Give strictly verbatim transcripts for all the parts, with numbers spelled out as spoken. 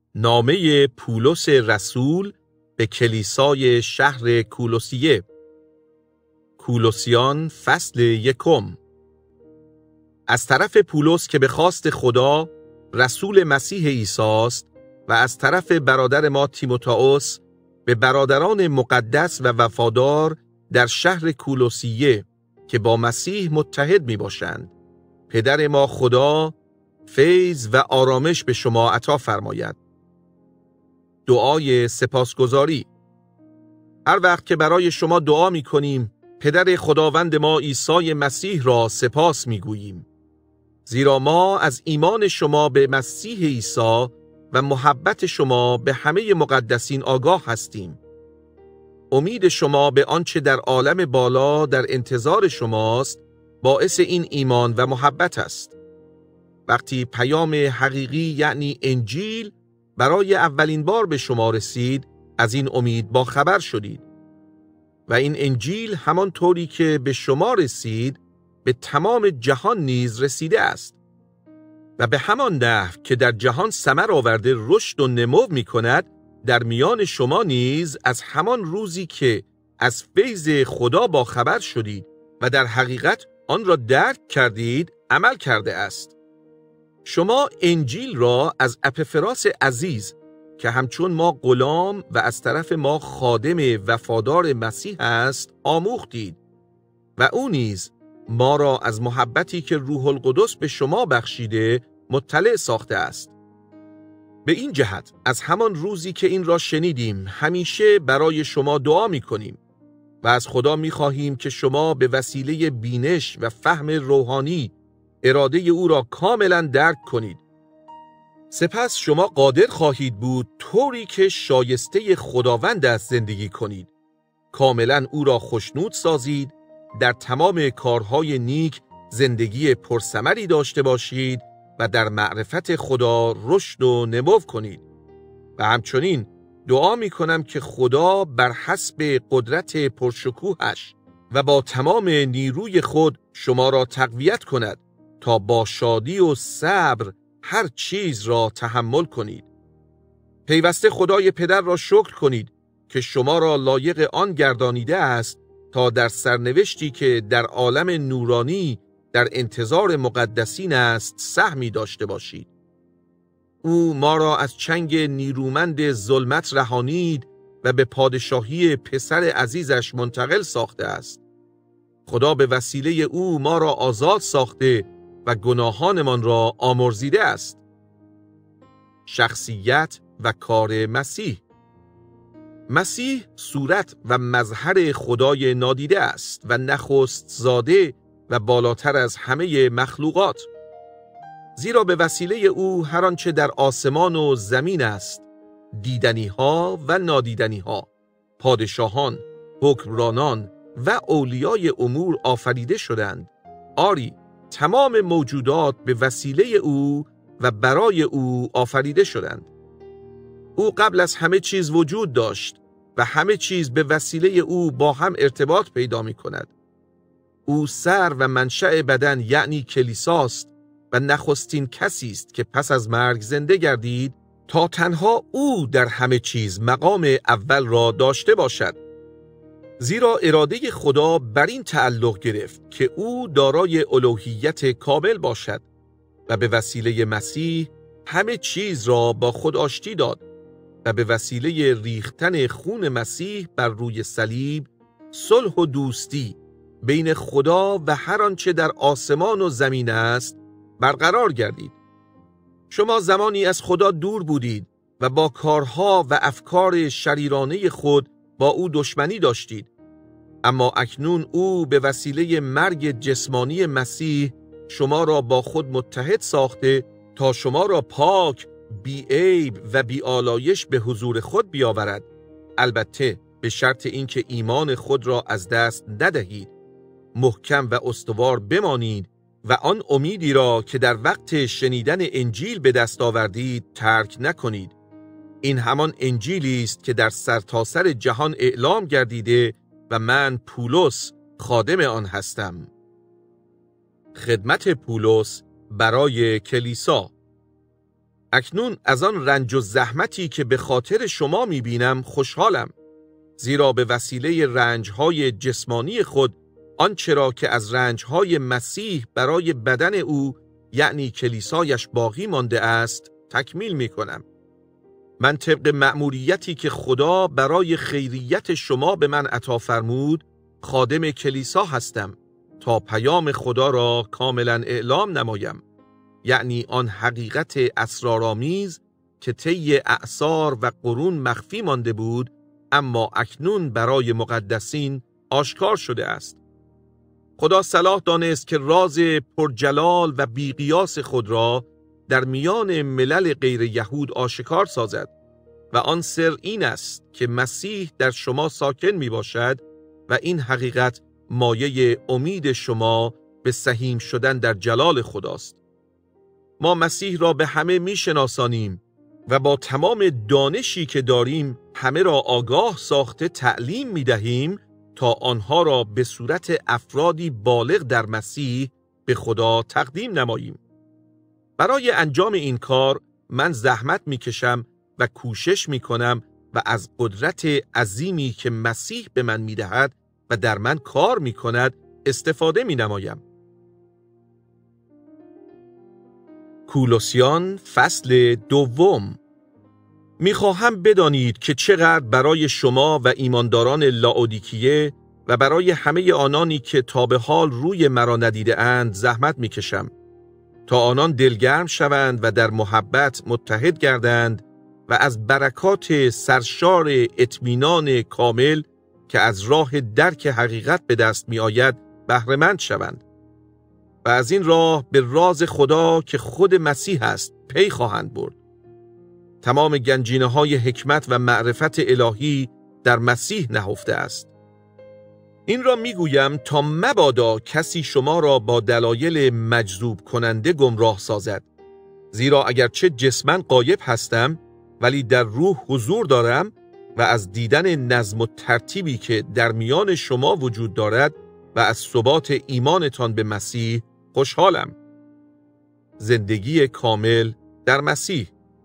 نامه پولس رسول به کلیسای شهر کولوسیه. کولوسیان فصل یکم. از طرف پولس که به خواست خدا رسول مسیح عیسی است و از طرف برادر ما تیموتائوس به برادران مقدس و وفادار در شهر کولوسیه که با مسیح متحد می باشند، پدر ما خدا فیض و آرامش به شما عطا فرماید. دعای سپاسگزاری. هر وقت که برای شما دعا می کنیم، پدر خداوند ما عیسی مسیح را سپاس می گوییم. زیرا ما از ایمان شما به مسیح عیسی و محبت شما به همه مقدسین آگاه هستیم. امید شما به آنچه در عالم بالا در انتظار شماست باعث این ایمان و محبت است. وقتی پیام حقیقی یعنی انجیل برای اولین بار به شما رسید، از این امید با خبر شدید و این انجیل همان طوری که به شما رسید به تمام جهان نیز رسیده است و به همان نحو که در جهان ثمر آورده رشد و نمو می کند، در میان شما نیز از همان روزی که از فیض خدا با خبر شدید و در حقیقت آن را درک کردید عمل کرده است. شما انجیل را از اپیفراس عزیز که همچون ما غلام و از طرف ما خادم وفادار مسیح است آموختید و او نیز ما را از محبتی که روح القدس به شما بخشیده مطلع ساخته است. به این جهت از همان روزی که این را شنیدیم همیشه برای شما دعا می کنیم و از خدا می خواهیم که شما به وسیله بینش و فهم روحانی اراده او را کاملا درک کنید. سپس شما قادر خواهید بود طوری که شایسته خداوند است زندگی کنید. کاملا او را خوشنود سازید، در تمام کارهای نیک زندگی پرثمری داشته باشید و در معرفت خدا رشد و نمو کنید. و همچنین دعا می کنم که خدا بر حسب قدرت پرشکوهش و با تمام نیروی خود شما را تقویت کند تا با شادی و صبر هر چیز را تحمل کنید. پیوسته خدای پدر را شکر کنید که شما را لایق آن گردانیده است تا در سرنوشتی که در عالم نورانی در انتظار مقدسین است سهمی داشته باشید. او ما را از چنگ نیرومند ظلمت رهانید و به پادشاهی پسر عزیزش منتقل ساخته است. خدا به وسیله او ما را آزاد ساخته و گناهانمان را آمرزیده است. شخصیت و کار مسیح. مسیح صورت و مظهر خدای نادیده است و نخست زاده و بالاتر از همه مخلوقات. زیرا به وسیله او هر آنچه در آسمان و زمین است، دیدنی ها و نادیدنی ها، پادشاهان، حکمرانان و اولیای امور آفریده شدند. آری، تمام موجودات به وسیله او و برای او آفریده شدند. او قبل از همه چیز وجود داشت و همه چیز به وسیله او با هم ارتباط پیدا می کند. او سر و منشأ بدن یعنی کلیساست و نخستین کسی است که پس از مرگ زنده گردید تا تنها او در همه چیز مقام اول را داشته باشد. زیرا اراده خدا بر این تعلق گرفت که او دارای الوهیت کامل باشد و به وسیله مسیح همه چیز را با خود آشتی داد و به وسیله ریختن خون مسیح بر روی صلیب صلح و دوستی بین خدا و هر آنچه در آسمان و زمین است برقرار گردید. شما زمانی از خدا دور بودید و با کارها و افکار شریرانه خود با او دشمنی داشتید، اما اکنون او به وسیله مرگ جسمانی مسیح شما را با خود متحد ساخته تا شما را پاک، بی عیب و بی آلایش به حضور خود بیاورد، البته به شرط اینکه ایمان خود را از دست ندهید، محکم و استوار بمانید و آن امیدی را که در وقت شنیدن انجیل به دست آوردید ترک نکنید. این همان انجیلی است که در سرتاسر جهان اعلام گردیده و من پولس خادم آن هستم. خدمت پولس برای کلیسا. اکنون از آن رنج و زحمتی که به خاطر شما می‌بینم خوشحالم، زیرا به وسیله رنج‌های جسمانی خود آنچه را که از رنج‌های مسیح برای بدن او یعنی کلیسایش باقی مانده است تکمیل می‌کنم. من طبق مأموریتی که خدا برای خیریت شما به من عطا فرمود خادم کلیسا هستم تا پیام خدا را کاملا اعلام نمایم، یعنی آن حقیقت اسرارآمیز که طی اعصار و قرون مخفی مانده بود اما اکنون برای مقدسین آشکار شده است. خدا صلاح دانست که راز پرجلال و بیقیاس خود را در میان ملل غیر یهود آشکار سازد و آن سر این است که مسیح در شما ساکن می باشد و این حقیقت مایه امید شما به سهیم شدن در جلال خداست. ما مسیح را به همه می شناسانیم و با تمام دانشی که داریم همه را آگاه ساخته تعلیم می دهیم تا آنها را به صورت افرادی بالغ در مسیح به خدا تقدیم نماییم. برای انجام این کار من زحمت می کشم و کوشش می کنم و از قدرت عظیمی که مسیح به من می دهد و در من کار می کند استفاده می نمایم. کولوسیان فصل دوم. می خواهم بدانید که چقدر برای شما و ایمانداران لاودیکیه و برای همه آنانی که تا به حال روی مرا ندیده اند زحمت می کشم تا آنان دلگرم شوند و در محبت متحد گردند و از برکات سرشار اطمینان کامل که از راه درک حقیقت به دست می آید بهره مند شوند و از این راه به راز خدا که خود مسیح است پی خواهند برد. تمام گنجینه های حکمت و معرفت الهی در مسیح نهفته است. این را می گویم تا مبادا کسی شما را با دلایل مجذوب کننده گمراه سازد، زیرا اگرچه جسماً غایب هستم ولی در روح حضور دارم و از دیدن نظم و ترتیبی که در میان شما وجود دارد و از ثبات ایمانتان به مسیح خوشحالم. زندگی کامل در مسیح.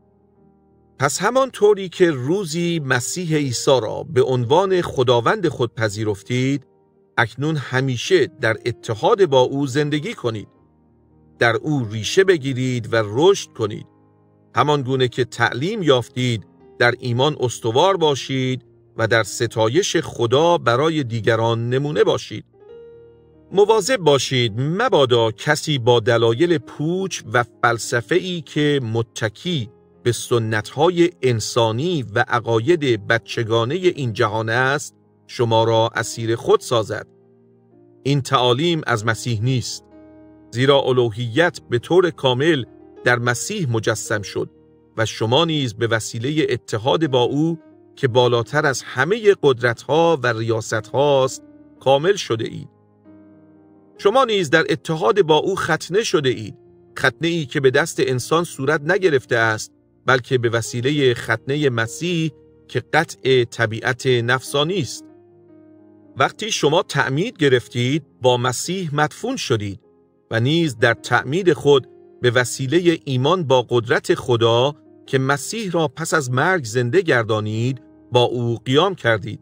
پس همان طوری که روزی مسیح عیسی را به عنوان خداوند خود پذیرفتید، اکنون همیشه در اتحاد با او زندگی کنید. در او ریشه بگیرید و رشد کنید. همان گونه که تعلیم یافتید در ایمان استوار باشید و در ستایش خدا برای دیگران نمونه باشید. مواظب باشید مبادا کسی با دلایل پوچ و فلسفه‌ای که متکی به سنت‌های انسانی و عقاید بچگانه این جهان است شما را اسیر خود سازد. این تعالیم از مسیح نیست، زیرا الوهیت به طور کامل در مسیح مجسم شد و شما نیز به وسیله اتحاد با او که بالاتر از همه قدرت‌ها و ریاست‌هاست کامل شده اید. شما نیز در اتحاد با او ختنه شده اید، ختنه ای که به دست انسان صورت نگرفته است بلکه به وسیله ختنه مسیح که قطع طبیعت نفسانی است. وقتی شما تعمید گرفتید با مسیح مدفون شدید و نیز در تعمید خود به وسیله ایمان با قدرت خدا که مسیح را پس از مرگ زنده گردانید با او قیام کردید.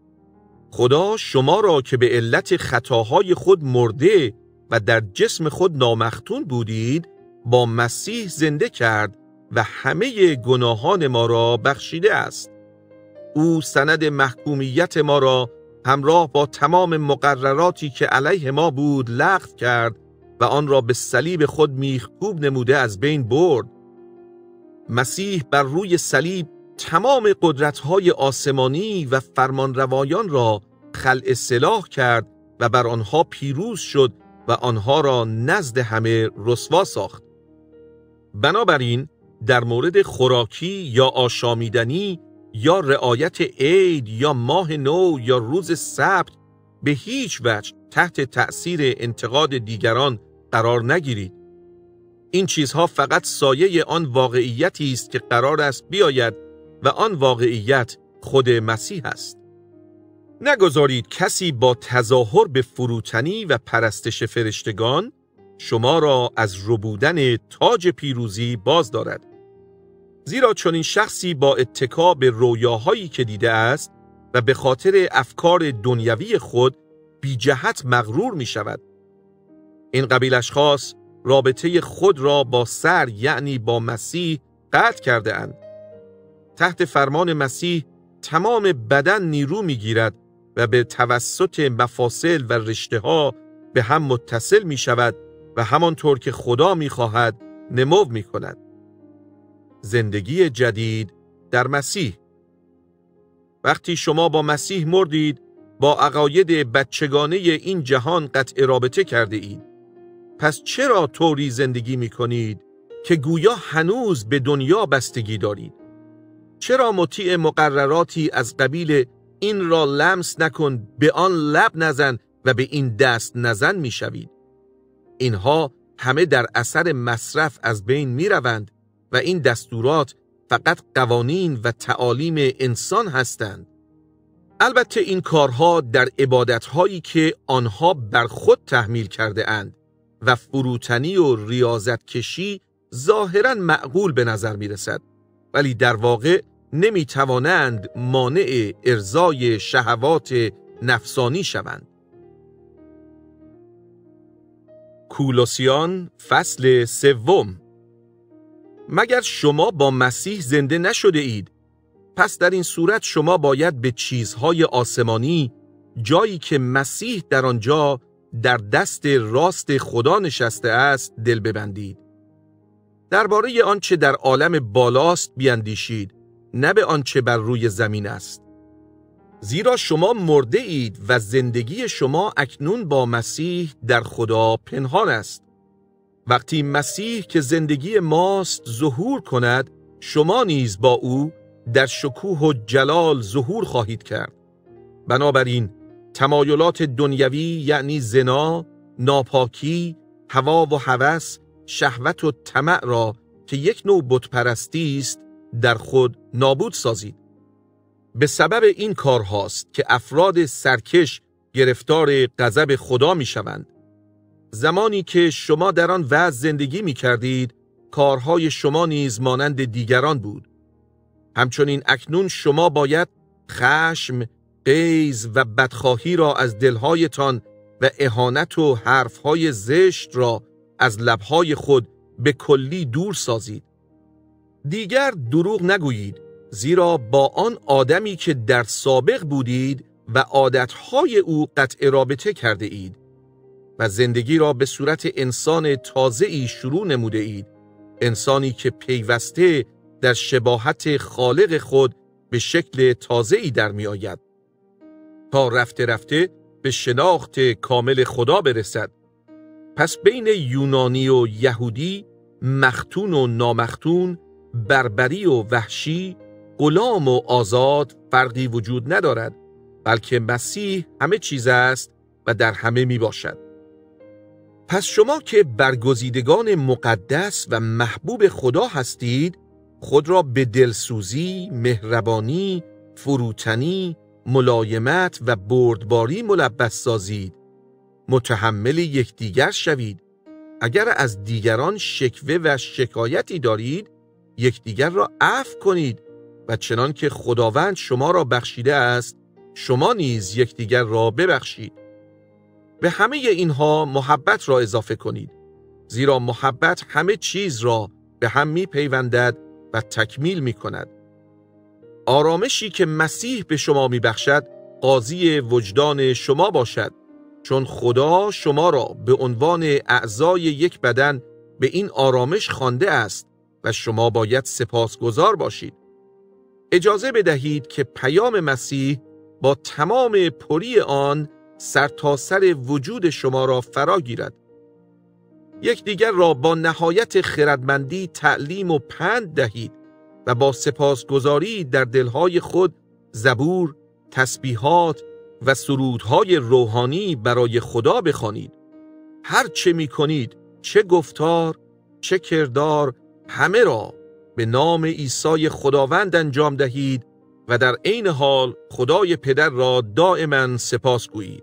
خدا شما را که به علت خطاهای خود مرده و در جسم خود نامختون بودید با مسیح زنده کرد و همه گناهان ما را بخشیده است. او سند محکومیت ما را همراه با تمام مقرراتی که علیه ما بود لغو کرد و آن را به صلیب خود میخکوب نموده از بین برد. مسیح بر روی صلیب تمام قدرت‌های آسمانی و فرمانروایان را خلع سلاح کرد و بر آنها پیروز شد و آنها را نزد همه رسوا ساخت. بنابراین در مورد خوراکی یا آشامیدنی یا رعایت عید یا ماه نو یا روز سبت به هیچ وجه تحت تأثیر انتقاد دیگران قرار نگیرید. این چیزها فقط سایه آن واقعیتی است که قرار است بیاید و آن واقعیت خود مسیح است. نگذارید کسی با تظاهر به فروتنی و پرستش فرشتگان شما را از ربودن تاج پیروزی باز دارد. زیرا چون این شخصی با اتکا به رویاهایی که دیده است و به خاطر افکار دنیوی خود بی جهت مغرور می شود. این قبیل اشخاص رابطه خود را با سر یعنی با مسیح قطع کرده اند. تحت فرمان مسیح تمام بدن نیرو می گیرد و به توسط مفاصل و رشته ها به هم متصل می شود و همانطور که خدا می خواهد نمو می کند. زندگی جدید در مسیح. وقتی شما با مسیح مردید، با عقاید بچگانه این جهان قطع رابطه کرده اید. پس چرا طوری زندگی می کنید که گویا هنوز به دنیا بستگی دارید؟ چرا مطیع مقرراتی از قبیل این را لمس نکن، به آن لب نزن و به این دست نزن می شوید؟ اینها همه در اثر مصرف از بین می روند و این دستورات فقط قوانین و تعالیم انسان هستند. البته این کارها در عبادتهایی که آنها بر خود تحمیل کرده اند و فروتنی و ریاضت کشی ظاهراً معقول به نظر می رسد، ولی در واقع نمی توانند مانع ارضای شهوات نفسانی شوند. کولوسیان فصل سوم. مگر شما با مسیح زنده نشده اید؟ پس در این صورت شما باید به چیزهای آسمانی، جایی که مسیح در آنجا در دست راست خدا نشسته است، دل ببندید. درباره آنچه در عالم بالاست بیندیشید، نه به آنچه بر روی زمین است. زیرا شما مرده اید و زندگی شما اکنون با مسیح در خدا پنهان است. وقتی مسیح که زندگی ماست ظهور کند، شما نیز با او در شکوه و جلال ظهور خواهید کرد. بنابراین تمایلات دنیوی یعنی زنا، ناپاکی، هوا و هوس، شهوت و طمع را که یک نوع بتپرستی است در خود نابود سازید. به سبب این کارهاست که افراد سرکش گرفتار غضب خدا می شوند. زمانی که شما در آن وضع زندگی می کردید، کارهای شما نیز مانند دیگران بود. همچنین اکنون شما باید خشم، غیظ و بدخواهی را از دلهایتان و اهانت و حرفهای زشت را از لبهای خود به کلی دور سازید. دیگر دروغ نگویید، زیرا با آن آدمی که در سابق بودید و عادتهای او قطع رابطه کرده اید و زندگی را به صورت انسان تازه‌ای شروع نموده اید، انسانی که پیوسته در شباهت خالق خود به شکل تازه‌ای در می آید تا رفته رفته به شناخت کامل خدا برسد. پس بین یونانی و یهودی، مختون و نامختون، بربری و وحشی، غلام و آزاد فرقی وجود ندارد، بلکه مسیح همه چیز است و در همه می باشد. پس شما که برگزیدگان مقدس و محبوب خدا هستید، خود را به دلسوزی، مهربانی، فروتنی، ملایمت و بردباری ملبس سازید. متحمل یکدیگر شوید. اگر از دیگران شکوه و شکایتی دارید، یکدیگر را عفو کنید و چنان که خداوند شما را بخشیده است، شما نیز یکدیگر را ببخشید. به همه اینها محبت را اضافه کنید، زیرا محبت همه چیز را به هم می پیوندد و تکمیل می کند. آرامشی که مسیح به شما می بخشد قاضی وجدان شما باشد، چون خدا شما را به عنوان اعضای یک بدن به این آرامش خوانده است و شما باید سپاسگزار باشید. اجازه بدهید که پیام مسیح با تمام پری آن سرتاسر وجود شما را فرا گیرد. یکدیگر را با نهایت خردمندی تعلیم و پند دهید و با سپاسگزاری در دلهای خود زبور، تسبیحات و سرودهای روحانی برای خدا بخوانید. هر چه می کنید، چه گفتار، چه کردار، همه را به نام عیسی خداوند انجام دهید و در عین حال خدای پدر را دائما سپاس گویید.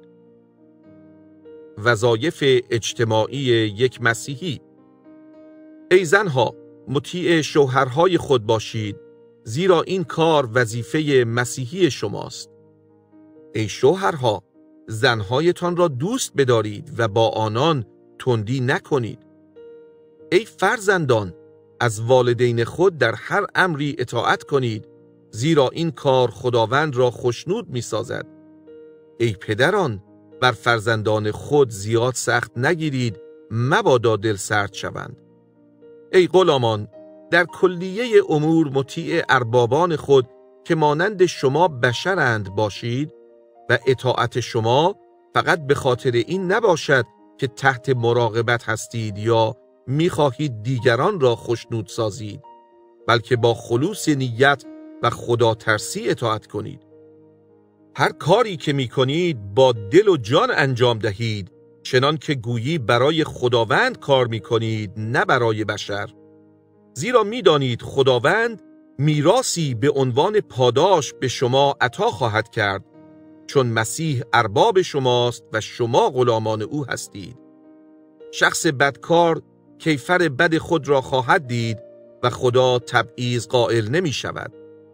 وظایف اجتماعی یک مسیحی. ای زنها، مطیع شوهرهای خود باشید، زیرا این کار وظیفه مسیحی شماست. ای شوهرها، زنهایتان را دوست بدارید و با آنان تندی نکنید. ای فرزندان، از والدین خود در هر امری اطاعت کنید، زیرا این کار خداوند را خوشنود می سازد. ای پدران، بر فرزندان خود زیاد سخت نگیرید، مبادا دل سرد شوند. ای غلامان، در کلیه امور مطیع اربابان خود که مانند شما بشرند باشید و اطاعت شما فقط به خاطر این نباشد که تحت مراقبت هستید یا می‌خواهید دیگران را خوشنود سازید، بلکه با خلوص نیت و خدا ترسی اطاعت کنید. هر کاری که می‌کنید با دل و جان انجام دهید، چنان که گویی برای خداوند کار می‌کنید، نه برای بشر. زیرا می‌دانید خداوند میراثی به عنوان پاداش به شما عطا خواهد کرد، چون مسیح ارباب شماست و شما غلامان او هستید. شخص بدکار کیفر بد خود را خواهد دید و خدا تبعیض قائل نمی شود.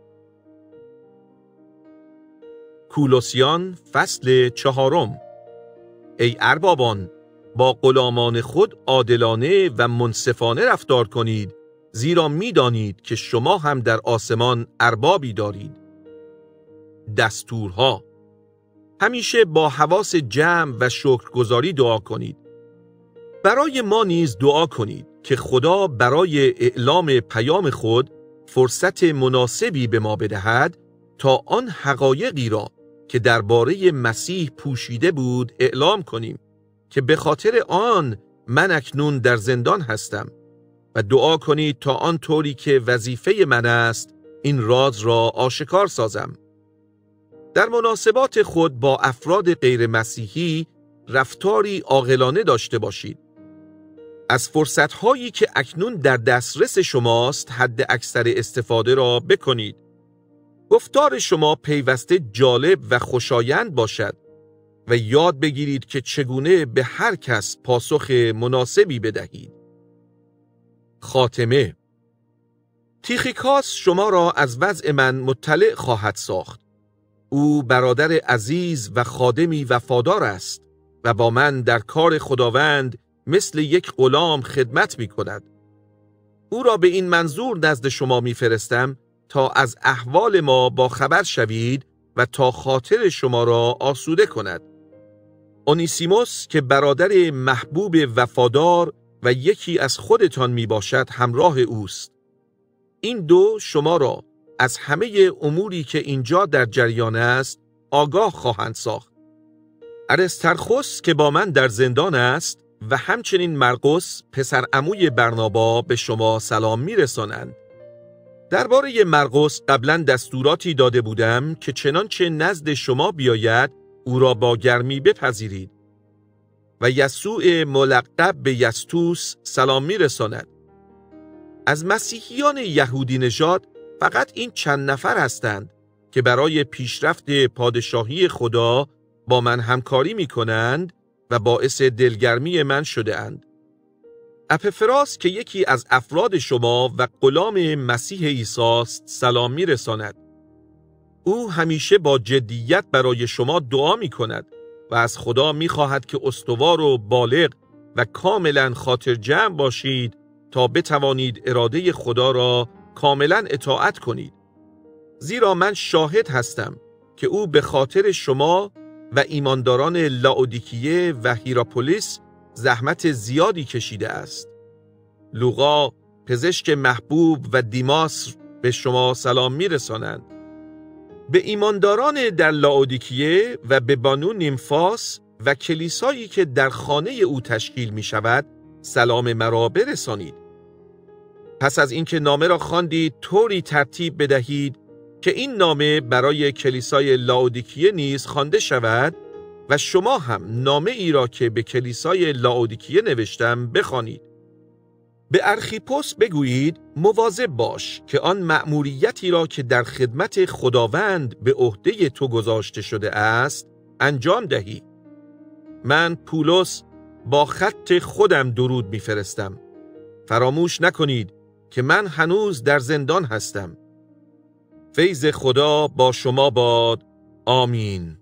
کولوسیان فصل چهارم. ای اربابان، با غلامان خود عادلانه و منصفانه رفتار کنید، زیرا می دانید که شما هم در آسمان اربابی دارید. دستورها. همیشه با حواس جمع و شکرگزاری دعا کنید. برای ما نیز دعا کنید که خدا برای اعلام پیام خود فرصت مناسبی به ما بدهد تا آن حقایقی را که درباره مسیح پوشیده بود اعلام کنیم، که به خاطر آن من اکنون در زندان هستم، و دعا کنید تا آن طوری که وظیفه من است این راز را آشکار سازم. در مناسبات خود با افراد غیر مسیحی رفتاری عاقلانه داشته باشید. از فرصت‌هایی که اکنون در دسترس شماست حد اکثر استفاده را بکنید. گفتار شما پیوسته جالب و خوشایند باشد و یاد بگیرید که چگونه به هر کس پاسخ مناسبی بدهید. خاتمه. تیخیکاس شما را از وضع من مطلع خواهد ساخت. او برادر عزیز و خادمی وفادار است و با من در کار خداوند مثل یک غلام خدمت می کند. او را به این منظور نزد شما می فرستم تا از احوال ما با خبر شوید و تا خاطر شما را آسوده کند. اونیسیموس که برادر محبوب وفادار و یکی از خودتان می باشد همراه اوست. این دو شما را از همه اموری که اینجا در جریان است آگاه خواهند ساخت. ارسترخوس که با من در زندان است و همچنین مرقس پسر عموی برنابا به شما سلام می رسانند. درباره مرقس قبلا دستوراتی داده بودم که چنانچه نزد شما بیاید او را با گرمی بپذیرید. و یسوع ملقب به یستوس سلام می رساند. از مسیحیان یهودی نژاد فقط این چند نفر هستند که برای پیشرفت پادشاهی خدا با من همکاری می کنند و باعث دلگرمی من شده اند. اپفراس که یکی از افراد شما و غلام مسیح عیسی است سلام می رساند. او همیشه با جدیت برای شما دعا می کند و از خدا می خواهد که استوار و بالغ و کاملا خاطر جمع باشید تا بتوانید اراده خدا را کاملا اطاعت کنید. زیرا من شاهد هستم که او به خاطر شما و ایمانداران لاودیکیه و هیراپولیس زحمت زیادی کشیده است. لوقا پزشک محبوب و دیماس به شما سلام می رسانند. به ایمانداران در لاودیکیه و به بانو نیمفاس و کلیسایی که در خانه او تشکیل می شود سلام مرا برسانید. پس از اینکه نامه را خواندید طوری ترتیب بدهید که این نامه برای کلیسای لاودیکیه نیز خوانده شود و شما هم نامه ای را که به کلیسای لاودیکیه نوشتم بخوانید. به ارخیپوس بگویید مواظب باش که آن مأموریتی را که در خدمت خداوند به عهده تو گذاشته شده است انجام دهی. من پولس با خط خودم درود می‌فرستم. فراموش نکنید که من هنوز در زندان هستم. فیض خدا با شما باد. آمین.